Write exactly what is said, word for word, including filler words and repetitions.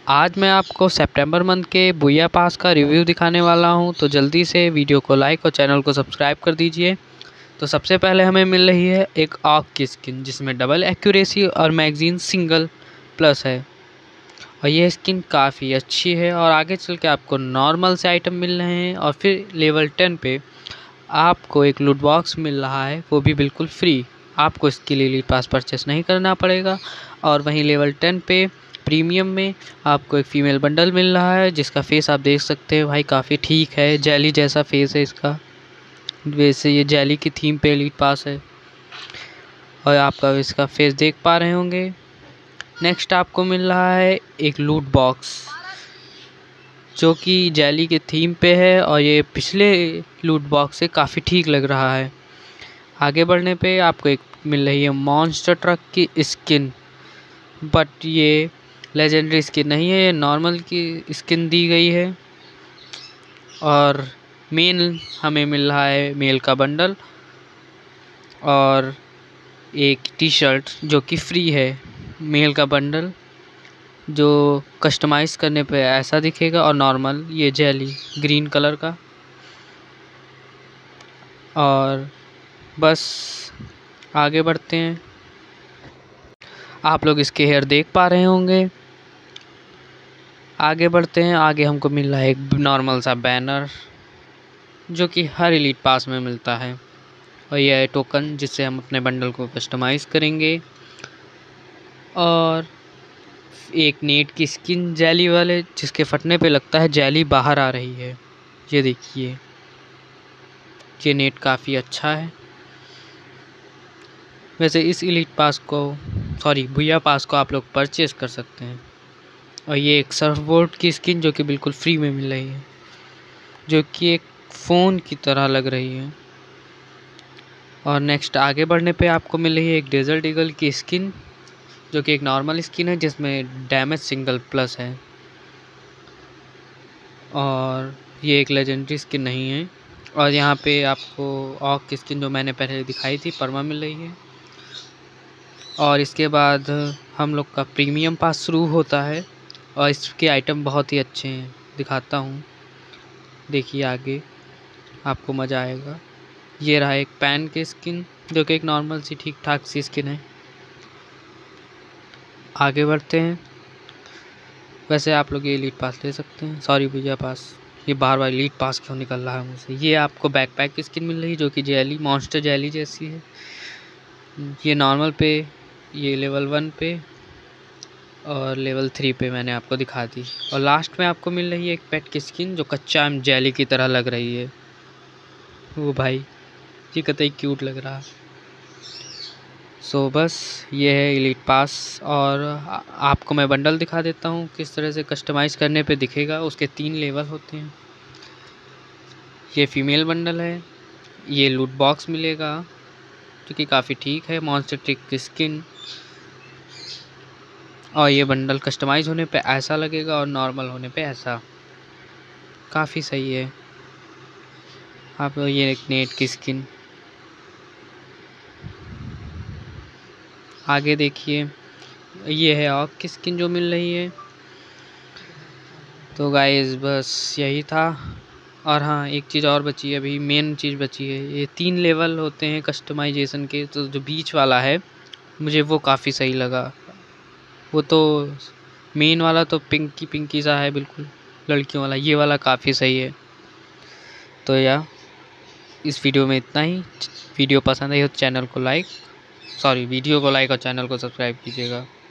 आज मैं आपको सितंबर मंथ के बुया पास का रिव्यू दिखाने वाला हूं, तो जल्दी से वीडियो को लाइक और चैनल को सब्सक्राइब कर दीजिए। तो सबसे पहले हमें मिल रही है एक ऑक की स्किन, जिसमें डबल एक्यूरेसी और मैगजीन सिंगल प्लस है और ये स्किन काफ़ी अच्छी है। और आगे चल के आपको नॉर्मल से आइटम मिल रहे हैं और फिर लेवल टेन पे आपको एक लूट बॉक्स मिल रहा है, वो भी बिल्कुल फ्री। आपको इसके लिए एलीट पास परचेस नहीं करना पड़ेगा। और वहीं लेवल टेन पे प्रीमियम में आपको एक फ़ीमेल बंडल मिल रहा है, जिसका फेस आप देख सकते हैं भाई, काफ़ी ठीक है, जेली जैसा फेस है इसका। वैसे ये जेली की थीम पे एलीट पास है और आपका इसका फेस देख पा रहे होंगे। नेक्स्ट आपको मिल रहा है एक लूट बॉक्स, जो कि जेली के थीम पे है और ये पिछले लूट बॉक्स से काफ़ी ठीक लग रहा है। आगे बढ़ने पे आपको एक मिल रही है मॉन्स्टर ट्रक की स्किन, बट ये लेजेंडरी स्किन नहीं है, ये नॉर्मल की स्किन दी गई है। और मेन हमें मिल रहा है मेल का बंडल और एक टी शर्ट जो कि फ्री है। मेल का बंडल जो कस्टमाइज़ करने पे ऐसा दिखेगा और नॉर्मल ये जेली ग्रीन कलर का। और बस आगे बढ़ते हैं। आप लोग इसके हेयर देख पा रहे होंगे। आगे बढ़ते हैं। आगे हमको मिल रहा है एक नॉर्मल सा बैनर, जो कि हर एलीट पास में मिलता है और यह है टोकन, जिससे हम अपने बंडल को कस्टमाइज़ करेंगे। और एक नेट की स्किन जेली वाले, जिसके फटने पे लगता है जेली बाहर आ रही है। ये देखिए, ये नेट काफ़ी अच्छा है। वैसे इस एलीट पास को सॉरी बुया पास को आप लोग परचेज़ कर सकते हैं। और ये एक सर्फबोर्ड की स्किन जो कि बिल्कुल फ्री में मिल रही है, जो कि एक फ़ोन की तरह लग रही है। और नेक्स्ट आगे बढ़ने पे आपको मिल रही है एक डेजर्ट ईगल की स्किन, जो कि एक नॉर्मल स्किन है जिसमें डैमेज सिंगल प्लस है और ये एक लेजेंडरी स्किन नहीं है। और यहाँ पे आपको ऑक की स्किन जो मैंने पहले दिखाई थी परमा मिल रही है। और इसके बाद हम लोग का प्रीमियम पास शुरू होता है और इसके आइटम बहुत ही अच्छे हैं, दिखाता हूँ। देखिए आगे, आपको मज़ा आएगा। ये रहा एक पैन की स्किन, जो कि एक नॉर्मल सी ठीक ठाक सी स्किन है। आगे बढ़ते हैं। वैसे आप लोग ये एलीट पास ले सकते हैं, सॉरी बुया पास। ये बार बार एलीट पास क्यों निकल रहा है मुझसे। ये आपको बैकपैक की स्किन मिल रही है, जो कि जेली मॉन्स्टर जेली जैसी है। ये नॉर्मल पे, ये लेवल वन पे और लेवल थ्री पे मैंने आपको दिखा दी। और लास्ट में आपको मिल रही है एक पेट की स्किन, जो कच्चा आम जेली की तरह लग रही है। वो भाई, ये कतई क्यूट लग रहा है। सो so, बस ये है एलीट पास। और आपको मैं बंडल दिखा देता हूँ किस तरह से कस्टमाइज़ करने पे दिखेगा। उसके तीन लेवल होते हैं। ये फीमेल बंडल है, ये लूट बॉक्स मिलेगा जो कि काफ़ी ठीक है, मॉन्स्टर ट्रिक की स्किन। और ये बंडल कस्टमाइज़ होने पे ऐसा लगेगा और नॉर्मल होने पे ऐसा, काफ़ी सही है। आप ये एक नेट की स्किन। आगे देखिए, ये है ऑक की स्किन जो मिल रही है। तो गाइस बस यही था। और हाँ, एक चीज़ और बची है, अभी मेन चीज़ बची है। ये तीन लेवल होते हैं कस्टमाइजेशन के, तो जो बीच वाला है मुझे वो काफ़ी सही लगा। वो तो मेन वाला तो पिंकी पिंकी सा है, बिल्कुल लड़कियों वाला। ये वाला काफ़ी सही है। तो या इस वीडियो में इतना ही। वीडियो पसंद आई हो तो चैनल को लाइक सॉरी वीडियो को लाइक और चैनल को सब्सक्राइब कीजिएगा।